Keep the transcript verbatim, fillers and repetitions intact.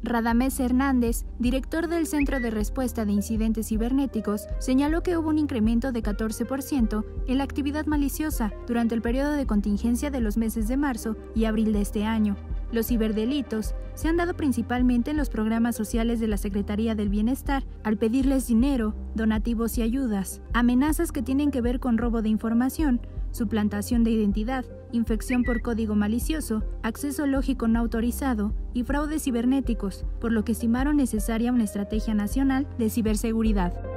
Radamés Hernández, director del Centro de Respuesta de Incidentes Cibernéticos, señaló que hubo un incremento de catorce por ciento en la actividad maliciosa durante el periodo de contingencia de los meses de marzo y abril de este año. Los ciberdelitos se han dado principalmente en los programas sociales de la Secretaría del Bienestar al pedirles dinero, donativos y ayudas, amenazas que tienen que ver con robo de información, suplantación de identidad, infección por código malicioso, acceso lógico no autorizado y fraudes cibernéticos, por lo que estimaron necesaria una estrategia nacional de ciberseguridad.